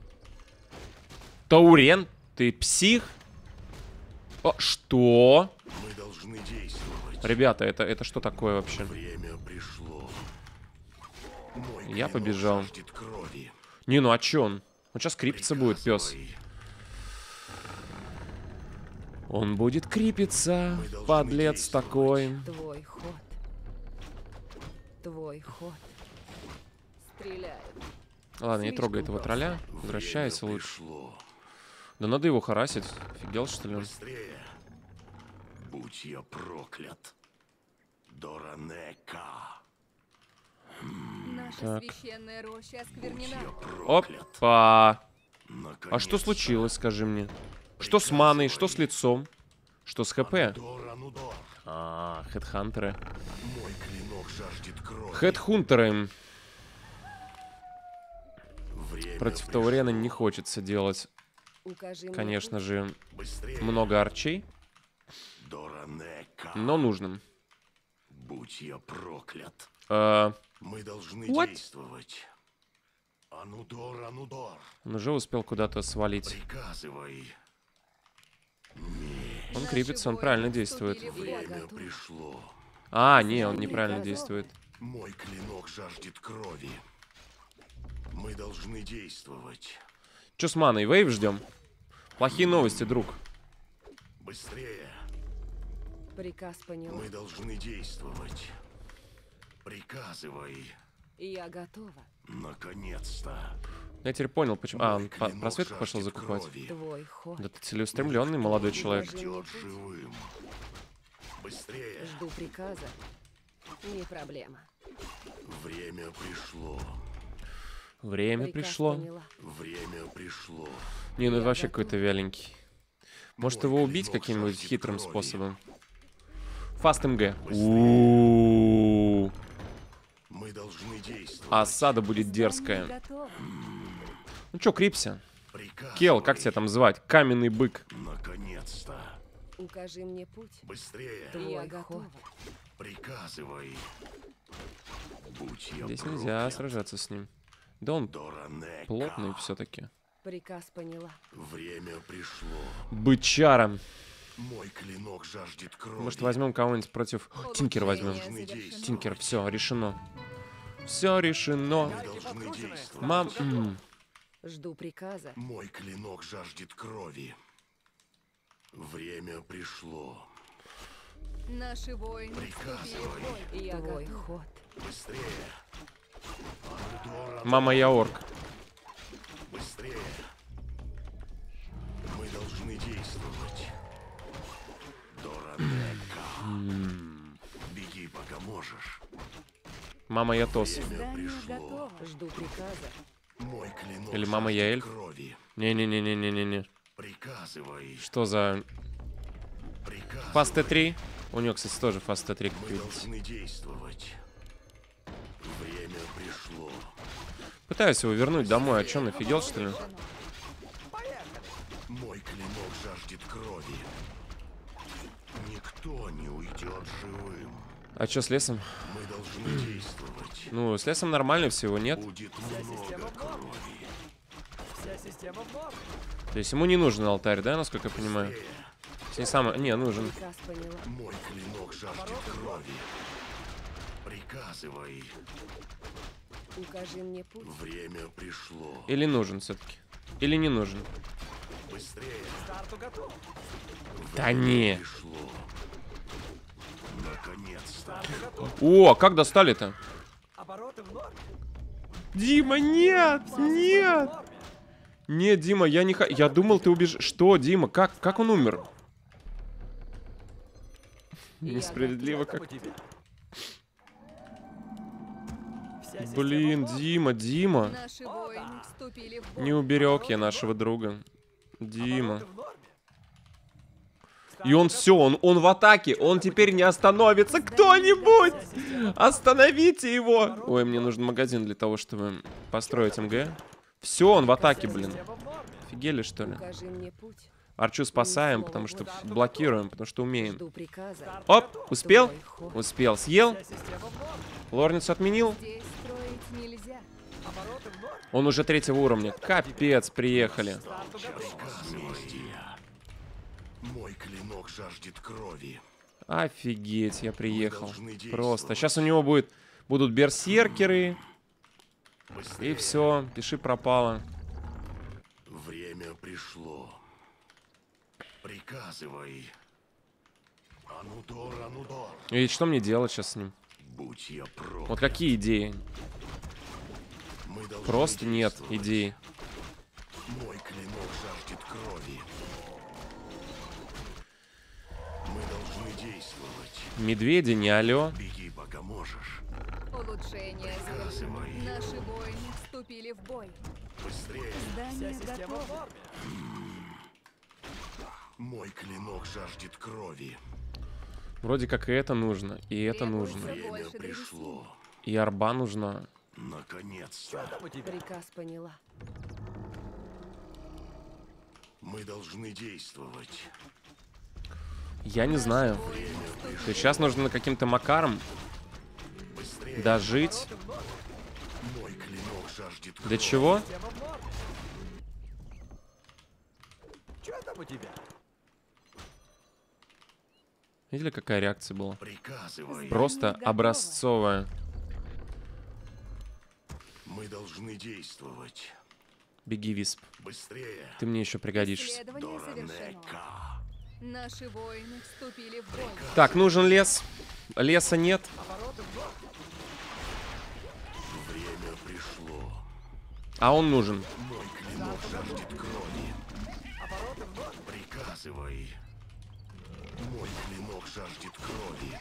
S1: Таурен, ты псих? О, что?
S6: Мы должны действовать.
S1: Ребята, это что такое вообще?
S6: Время пришло. Мой
S1: Я
S6: клинок
S1: побежал.
S6: жаждет крови.
S1: Не, ну а чё он? Он сейчас крипиться будет, пес.
S6: Приказывай.
S1: Он будет крипиться,
S6: Мы должны
S1: подлец
S6: действовать.
S1: такой.
S2: Твой ход. Твой ход.
S4: Стреляют.
S1: Ладно, не
S2: Слишком
S1: трогай этого
S2: просто.
S1: тролля. Возвращайся
S6: Время
S1: лучше.
S6: пришло.
S1: Да надо его харасить. Офигел, что ли?
S6: Быстрее. Будь я проклят. Доранека.
S4: Наша
S1: Так.
S4: священная роща
S6: Будь
S4: осквернена.
S6: я проклят.
S1: Опа! А
S6: Наконец-то.
S1: что случилось, скажи мне? Что с маной, что с лицом? Что с ХП?
S6: Доранудор.
S1: А, хедхантеры.
S6: Мой клинок клинок жаждет крови.
S1: Хедхунтеры.
S6: Время
S1: Против
S6: пришло.
S1: Таурена не хочется делать,
S2: Укажи мне
S1: конечно же,
S6: Быстрее.
S1: много арчей,
S6: Доранека.
S1: но нужно.
S6: Будь я проклят.
S1: Он
S6: Мы должны
S1: What?
S6: действовать. Анудор, Анудор.
S1: уже успел куда-то свалить.
S6: Приказывай.
S1: Он
S4: Наши
S1: крепится, он
S4: воины
S1: правильно действует.
S4: вступили в бой.
S6: Время
S2: готов.
S6: пришло.
S1: А, не, он неправильно
S2: Приказал.
S1: действует.
S6: Мой клинок жаждет крови. Мы должны действовать.
S1: Че с маной? Вейв ждем? Плохие новости, друг.
S6: Быстрее.
S2: приказ поняла.
S6: Мы должны действовать. Приказывай.
S2: Я готова.
S6: Наконец-то.
S1: Я теперь понял, почему... А, он
S6: Мой клинок
S1: просветку пошел
S6: жаждет
S1: закупать.
S6: крови.
S2: Твой ход.
S1: Да ты целеустремленный молодой человек.
S6: Ждет живым. Быстрее.
S2: Жду приказа. Не проблема.
S6: Время пришло.
S1: Время
S2: Приказ
S1: пришло.
S2: поняла.
S6: Время пришло.
S1: Не, ну это
S2: Я
S1: вообще
S2: готова.
S1: какой-то вяленький. Может
S6: Мой
S1: его убить
S6: клинок
S1: каким-нибудь
S6: жаждет
S1: хитрым
S6: крови.
S1: способом? Фаст МГ.
S6: Быстрее.
S1: У-у-у.
S6: Мы должны действовать.
S1: Осада будет
S4: Здание
S1: дерзкая.
S4: готово.
S1: Ну чё, крипся?
S6: Приказывай.
S1: Кел, как тебя там звать? Каменный бык.
S6: Наконец-то.
S2: Укажи мне путь.
S6: Быстрее.
S2: Я готова.
S6: Приказывай. Будь я
S1: Здесь нельзя
S6: проклят.
S1: сражаться с ним. Да он
S6: Доранека.
S1: плотный все-таки.
S2: Приказ поняла.
S6: Время пришло.
S1: Бычара.
S6: Мой клинок жаждет крови.
S1: Может возьмем кого-нибудь против... Тинкера возьмем.
S6: Должны действовать.
S1: Тинкер, все, решено. Все решено.
S6: Мы должны действовать.
S1: Мам...
S2: Жду приказа.
S6: Мой клинок жаждет крови. Время пришло.
S4: Наши воины вступили в
S6: Приказывай.
S4: бой.
S2: Я твой ход.
S6: Быстрее. Анудор,
S1: Мама, я орк.
S6: быстрее. Мы должны действовать. Доранека. Беги, пока можешь.
S1: Мама, я тос.
S6: Время
S4: Здание
S6: пришло.
S4: готово.
S2: Жду приказа.
S6: Мой клинок
S1: Или мама, я
S6: жаждет
S1: эльф?
S6: крови.
S1: Не-не-не-не-не-не.
S6: Приказывай.
S1: Что за...
S6: Приказывай.
S1: Фаст Т3? У него, кстати, тоже Фаст Т3, как
S6: Мы
S1: видите.
S6: должны действовать. Время пришло.
S1: Пытаюсь его вернуть домой. А чё, он офигел, что ли?
S6: Мой клинок жаждет крови. Никто не уйдет живым.
S1: А чё с лесом?
S6: Мы должны действовать.
S1: Ну, с лесом нормально всего, нет?
S6: Будет много крови.
S1: То есть ему не нужен алтарь, да, насколько я понимаю? Не самое... Не, нужен.
S2: Приказ поняла.
S6: Мой клинок жаждет крови. Приказывай.
S2: Укажи мне путь.
S6: Время пришло.
S1: Или нужен все-таки? Или не нужен?
S6: Быстрее.
S1: Да не.
S6: Пришло. Наконец-то.
S1: О, как достали-то? Дима, нет! Нет! Нет, Дима, я не... Я думал, ты убежишь... Что, Дима? Как он умер? Несправедливо как... Блин, Дима.
S4: Наши воины вступили в бой.
S1: Не уберег я нашего друга. Дима. И он все, он в атаке, он теперь не остановится. Кто-нибудь! Остановите его! Ой, мне нужен магазин для того, чтобы построить МГ. Все, он в атаке, блин. Офигели, что ли?
S2: Укажи мне путь.
S1: Арчу спасаем, потому что блокируем, потому что умеем.
S2: Жду приказа.
S1: Оп, успел?
S2: Твой ход.
S1: Успел. Съел? Лорницу отменил?
S4: Здесь строить нельзя.
S1: Он уже 3-го уровня. Капец, приехали.
S6: Мой клинок жаждет крови.
S1: Офигеть, я приехал.
S6: должны действовать.
S1: Просто. Сейчас у него будут берсеркеры.
S6: Быстрее.
S1: И все, пиши пропало.
S6: Время пришло. Приказывай. Анудор, Анудор.
S1: И что мне делать сейчас с ним?
S6: Будь я проклят.
S1: Вот какие идеи?
S6: Мы должны
S1: Просто нет
S6: действовать.
S1: идей.
S6: Мой клинок жаждет крови. Мы должны действовать.
S1: Медведи, не алё.
S6: Беги, пока можешь.
S4: Улучшение
S6: Приказывай.
S4: завершено. Наши воины вступили в бой.
S6: Быстрее.
S4: Здание готово.
S6: Мой клинок жаждет крови.
S1: Вроде как и это нужно, и это нужно.
S4: Требуется больше древесины.
S1: И арба нужна.
S6: Наконец-то.
S2: Приказ поняла.
S6: Мы должны действовать.
S1: Я не знаю. То есть сейчас нужно каким-то макаром дожить.
S6: Мой клинок жаждет
S1: Для чего?
S8: Что там у тебя?
S1: Видели, какая реакция была?
S6: приказывай.
S1: Просто
S4: готово.
S1: образцовая.
S6: Мы должны действовать.
S1: Беги, Висп.
S6: Быстрее.
S1: Ты мне еще пригодишься.
S4: Исследование завершено.
S6: Доранека.
S4: Наши воины вступили в бой.
S1: Так, нужен лес. Леса нет.
S6: Время пришло.
S1: А он нужен.
S6: Мой клинок жаждет крови. Приказывай. Мой клинок жаждет крови.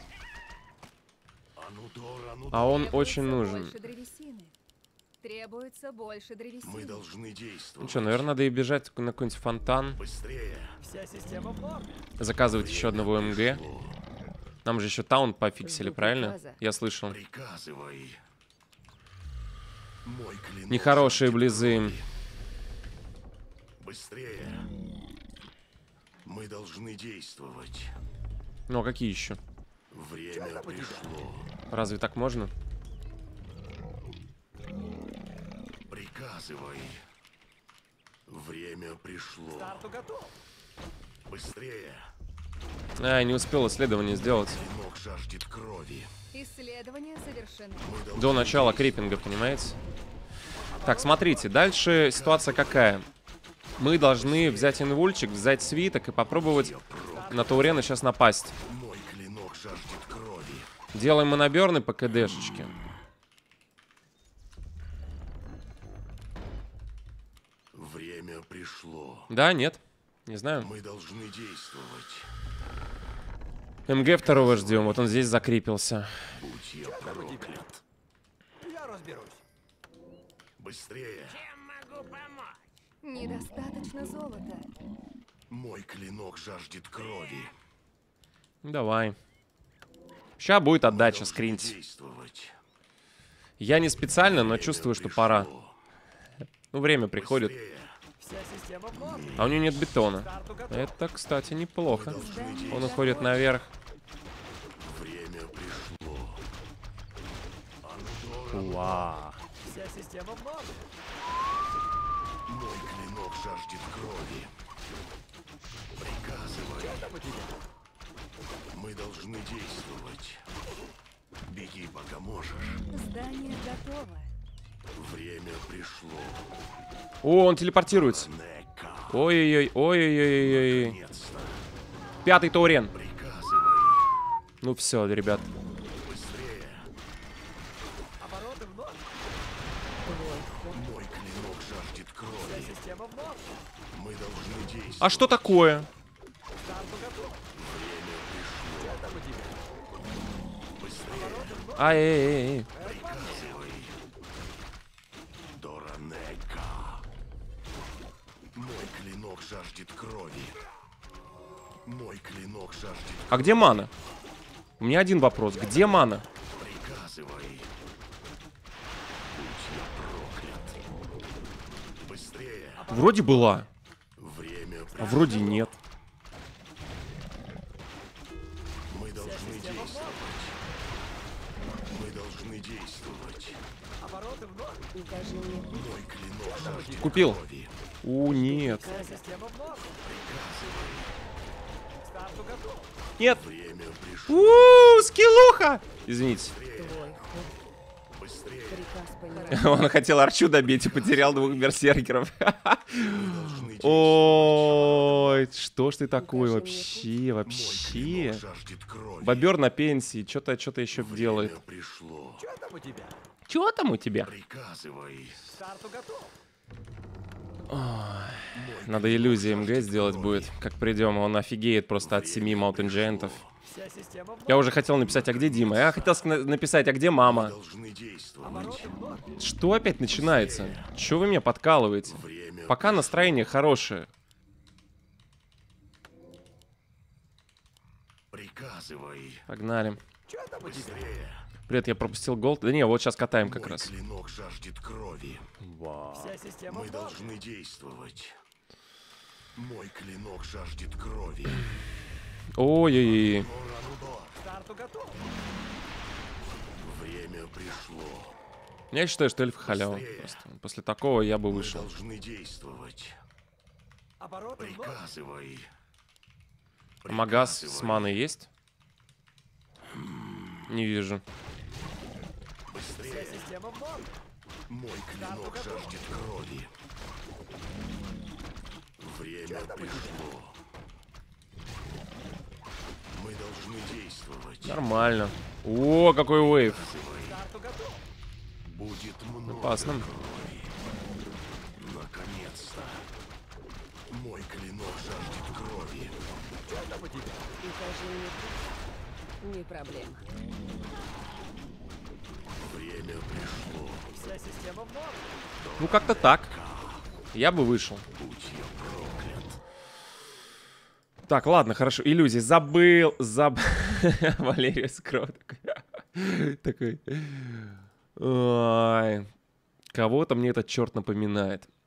S6: Анудор, Анудор.
S1: А он
S4: Требуется
S1: очень нужен.
S4: больше древесины. Требуется больше древесины.
S6: Мы должны
S1: Ну
S6: действовать.
S1: что, наверное, надо и бежать на какой-нибудь фонтан.
S6: Быстрее.
S8: Вся система в норме.
S1: Заказывать еще одного МГ. Нам же еще таун пофиксили,
S2: Жду
S1: правильно?
S2: приказа.
S1: Я слышал.
S6: Приказывай. Мой клинок
S1: Нехорошие
S6: жаждет
S1: близы.
S6: крови. Быстрее. Мы должны действовать.
S1: Ну, а какие еще?
S6: Время пришло.
S1: Разве так можно?
S6: Приказывай. Время пришло.
S8: Старту готов.
S6: Быстрее.
S1: А, я не успел исследование сделать.
S6: Клинок жаждет крови.
S4: Исследование завершено.
S6: Мы должны
S1: До начала
S6: действовать.
S1: крипинга, понимаете? Так, смотрите, дальше ситуация какая? Мы должны взять инвульчик, взять свиток и попробовать на Таурена сейчас напасть.
S6: Мой клинок жаждет крови.
S1: Делаем моноберны по КДшечке.
S6: Время пришло.
S1: Да, нет? Не знаю.
S6: Мы должны действовать.
S1: МГ второго ждем, вот он здесь закрепился.
S6: Будь я проклят.
S8: Я разберусь.
S6: Быстрее.
S4: Недостаточно золота.
S6: Мой клинок жаждет крови.
S1: Давай. Сейчас будет отдача,
S6: Должны
S1: скриньте.
S6: действовать.
S1: Я не специально, но чувствую, что пора.
S6: Пришло.
S1: Ну, время приходит.
S6: Быстрее.
S8: Вся система в норме.
S1: А у него нет бетона.
S8: Старту готов.
S1: Это, кстати, неплохо.
S4: Здание
S1: Он
S4: готово.
S1: уходит наверх.
S6: Время пришло. Анудор,
S1: Вау.
S8: Вся система в норме.
S6: мой клинок жаждет крови. Приказывай.
S8: Что там у тебя?
S6: Мы должны действовать. Беги, пока можешь.
S4: Здание готово.
S6: Время пришло.
S1: О, он телепортируется.
S6: Нека.
S1: Ой-ой-ой, ой-ой-ой-ой.
S6: Наконец-то.
S1: Пятый Таурен.
S6: Приказывай.
S1: Ну все, ребят.
S6: Быстрее.
S8: Обороты в норме.
S6: Мой клинок жаждет
S8: Вся
S6: крови.
S8: система в норме.
S6: Мы должны действовать.
S1: А что такое?
S8: Старту готов.
S6: Время пришло.
S8: Что там у тебя?
S6: Быстрее.
S1: Ай-яй-яй.
S6: Приказывай. Доранека. Мой клинок жаждет крови. Мой клинок жаждет.
S1: А где мана? У меня один вопрос. Где мана?
S6: Приказывай. Будь я проклят. Быстрее.
S1: Вроде была,
S6: Время
S1: а
S6: пришло.
S1: вроде нет.
S6: Мы должны действовать. Мы должны действовать.
S8: Обороты в норме.
S2: Укажи мне путь.
S6: Мой клинок жаждет
S1: Купил.
S6: крови.
S1: Нет.
S8: Вся система в норме. Старту готов.
S1: Нет.
S6: Время пришло.
S1: Скиллуха! Извините.
S2: Твой ход.
S6: Быстрее.
S2: Приказ поняла.
S1: Он хотел Арчу добить и потерял двух берсеркеров.
S6: Должны действовать.
S1: Ой, что ж ты такой
S2: Укажи мне
S1: вообще,
S6: Мой
S1: вообще?
S6: клинок жаждет крови.
S1: Бобер на пенсии, что-то еще делает.
S6: Время пришло.
S8: Что там у тебя?
S1: Чего там у тебя?
S6: Приказывай.
S8: Старту готов.
S1: Надо иллюзии МГ сделать будет. Как придем, он офигеет просто от 7 Mountain Giant'ов.
S8: Вся система в
S1: Я
S8: норме.
S1: уже хотел написать, а где Дима? Я хотел написать, а где мама?
S6: Должны действовать.
S8: Обороты в норме.
S1: Что опять начинается? Чего вы меня подкалываете?
S6: Время
S1: Пока настроение хорошее.
S6: приказывай. Приказывай.
S1: Погнали.
S8: Что там у тебя?
S6: Быстрее.
S1: Привет, я пропустил голд. Да не, вот сейчас катаем как
S6: Мой
S1: раз.
S6: клинок жаждет крови.
S8: Вся система
S6: Мы
S8: в норме.
S6: должны действовать. Мой клинок жаждет крови.
S1: Ой-ой-ой.
S6: Удар.
S8: К старту готов.
S6: Время пришло.
S1: Я считаю, что эльф халява.
S6: Быстрее.
S1: Просто. После такого я бы
S6: Мы
S1: вышел.
S6: должны действовать.
S8: Обороты в норме.
S6: Приказывай.
S1: Магаз с
S6: Приказывай.
S1: маной есть? Не вижу.
S8: Вся
S6: Быстрее.
S8: система в норме.
S6: Мой клинок жаждет крови. Время пришло. Мы должны действовать.
S1: Нормально. О, какой вейв.
S8: К старту готов.
S6: Будет много
S1: Опасно.
S6: крови. Наконец-то. Мой клинок жаждет крови.
S8: Что там у тебя?
S2: Укажи мне путь. Не проблема.
S6: Время пришло.
S8: Вся система в норме.
S1: Ну, как-то так. Я бы вышел.
S6: Будь я проклят.
S1: Так, ладно, хорошо. Иллюзии. Забыл. Валерий Скро такой. Ой. Кого-то мне этот черт напоминает.